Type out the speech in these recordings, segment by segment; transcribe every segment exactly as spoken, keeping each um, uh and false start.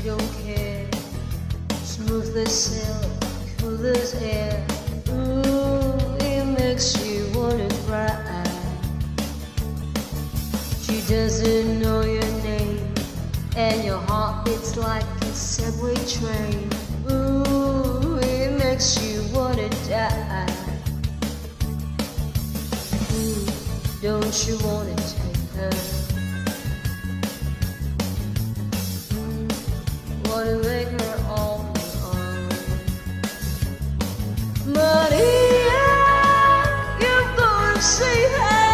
don't care. Smooth as silk, cool as air. Ooh, it makes you wanna cry. She doesn't know your name, and your heart beats like a subway train. Ooh, it makes you wanna die. Ooh, don't you wanna take her? Mm, wanna make her all your own. Maria, you're gonna see her.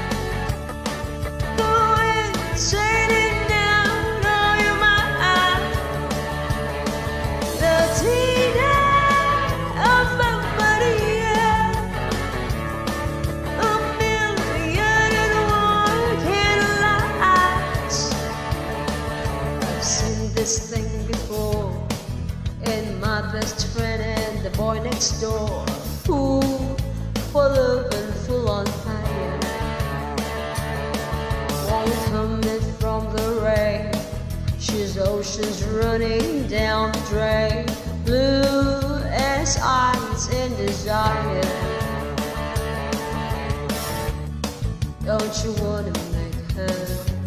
This thing before, and my best friend and the boy next door, fool for love and full on fire, won't coming from the rain. She's oceans running down the drain, blue as eyes in desire. Don't you wanna make her?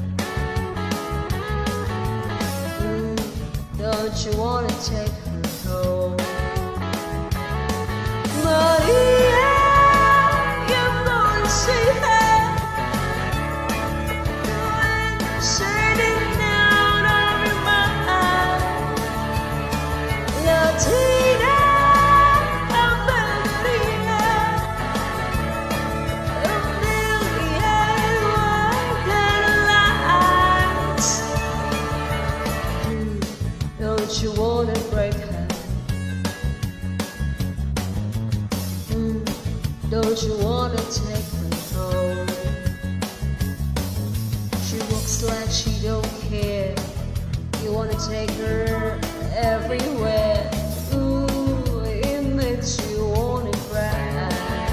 Don't you wanna take her home? Maria, you're gonna see her sailing down over my eye. Latina, America, a million wonder lights. Don't you wanna break her? Mm, don't you wanna take her home? She looks like she don't care. You wanna take her everywhere. Ooh, it makes you wanna cry.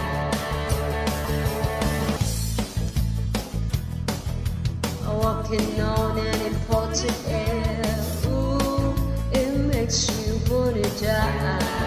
Walking on an imported air, makes you wanna die.